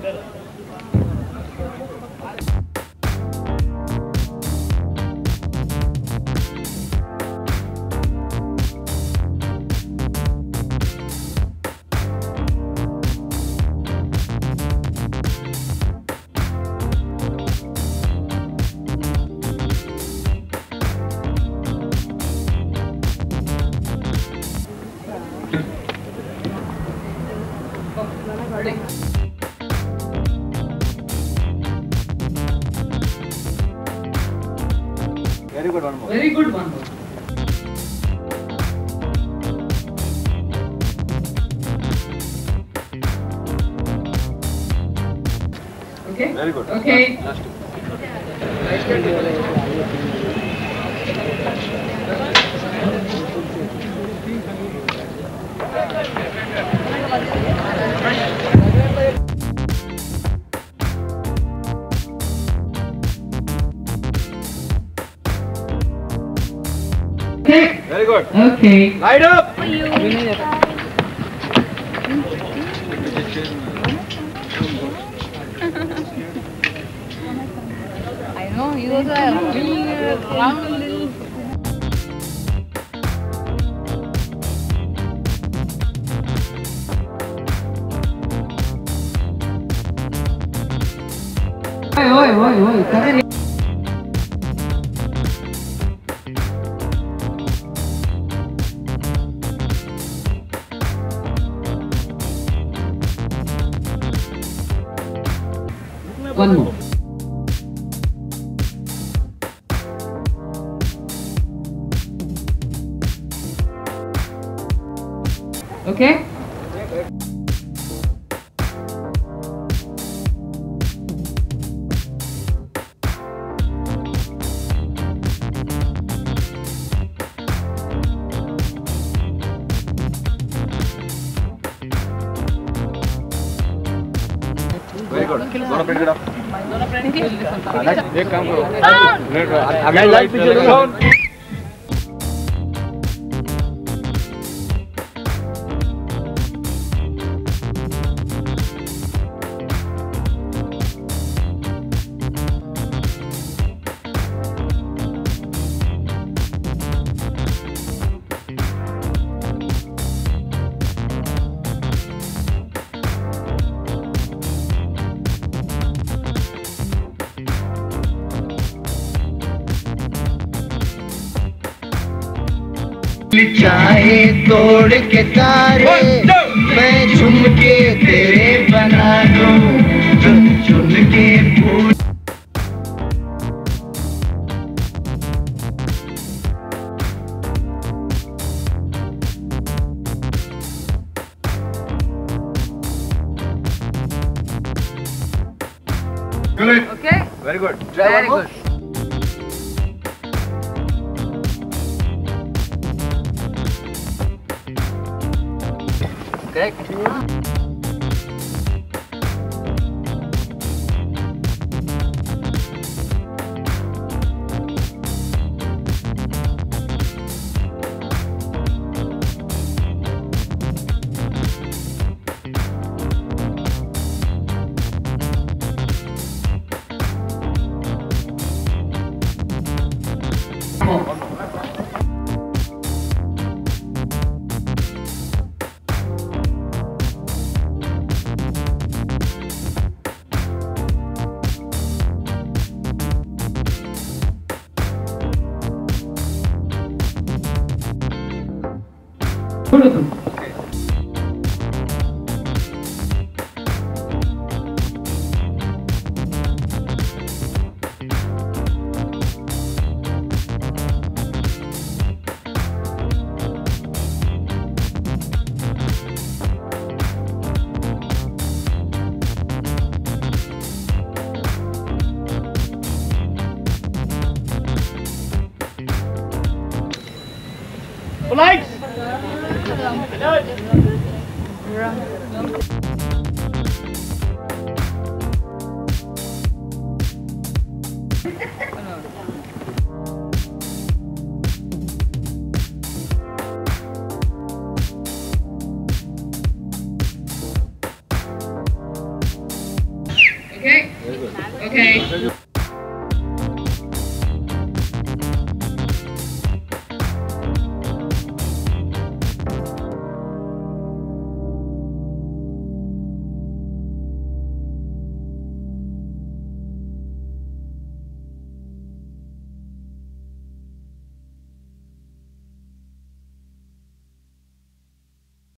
Very good, one more. Very good, one more. Okay? Very good. Okay. Last two. Okay. Very good. Okay. Light up. I know, you also have been round little. Oi. One more. Okay? Very good. दोनों print it up. एक काम करो. आगे light पीछे लो. चाहे तोड़ के तारे मैं चुन के तेरे बना दूं चुन के फूल Good. Okay? Very good. Very good. Correct. Lights. Okay.